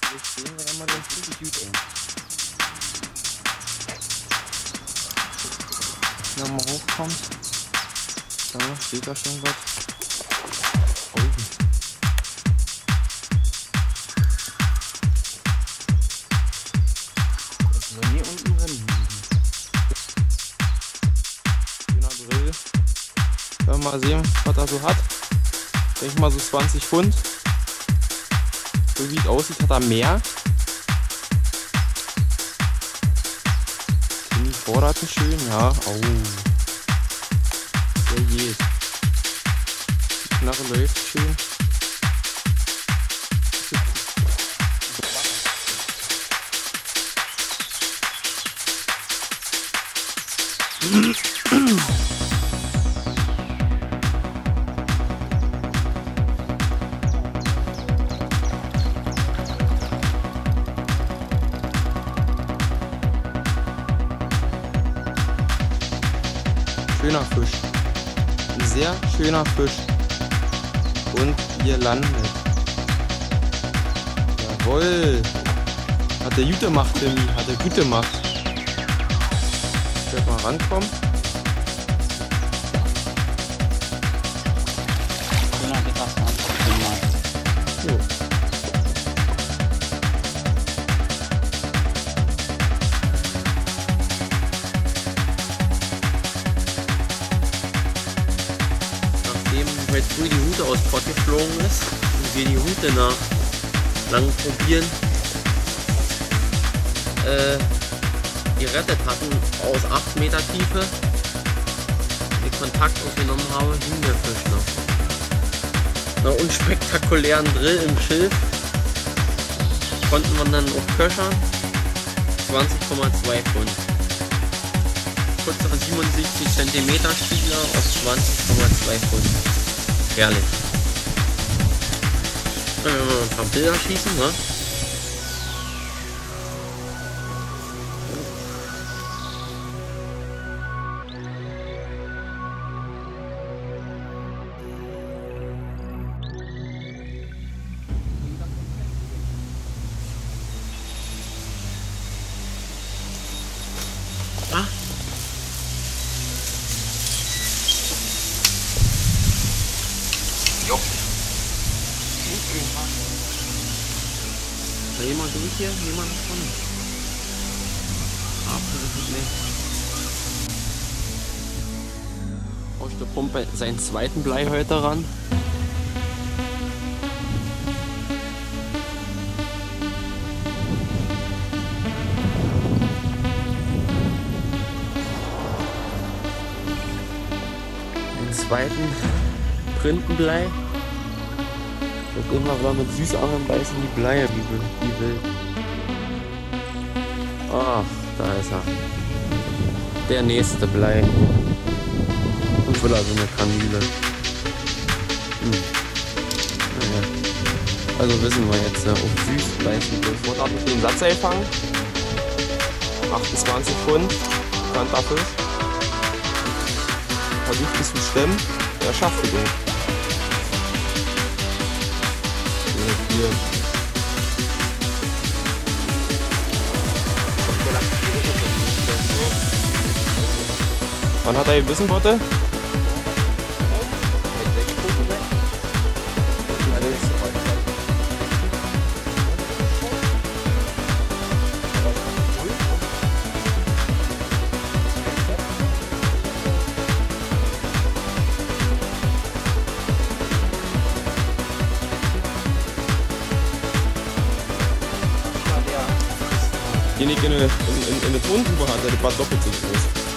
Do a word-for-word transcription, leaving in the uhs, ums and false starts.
Das sehen wir dann mal ganz richtig gut eng. Wenn er mal hochkommt, da steht da schon was. Oh. Das soll hier unten drin liegen. Schöner Grill. Wenn wir mal sehen, was er so hat. Ich denke mal so zwanzig Pfund. So wie es aussieht, hat er mehr. Die Vorderten schön, ja. Oh. Der geht. Die Knarre läuft schön. Schöner Fisch. Ein sehr schöner Fisch. Und ihr landet. Jawohl. Hat der gut gemacht, Timmy. Hat er gut gemacht. Ich werde mal rankommen. So. Heute früh die Rute aus Pott geflogen ist und wir die Rute nach langem Probieren äh, gerettet hatten aus acht Meter Tiefe, den Kontakt aufgenommen habe, hing der Fisch noch. Nach unspektakulären Drill im Schilf konnten wir dann auf Köchern zwanzig Komma zwei Pfund. Kurzer siebenundsiebzig Zentimeter Spiegler auf zwanzig Komma zwei Pfund. Herrlich. Dann werden wir mal ein paar Bilder schießen, ne? Ah. Jo. Da jemand durch hier? Jemand von? Absolut nicht. Aus der Pumpe seinen zweiten Bleihäuter ran. Den zweiten Printenblei. Und immer wieder mit Süßangeln beißen die Bleie wie, wie wild. Ach, da ist er. Der nächste Blei. Und will also eine Kanüle. Hm. Naja. Also wissen wir jetzt, ja, auf süß beißen wir. Dort habe ich den Satz gefangen. achtundzwanzig Pfund. Kanterfisch. Versucht es zu stemmen. Er schafft es nicht. Hier. Wann hat er gebissen, Botte? Den ich in eine, in, in, in eine Tontube hatte, der war doppelt so groß.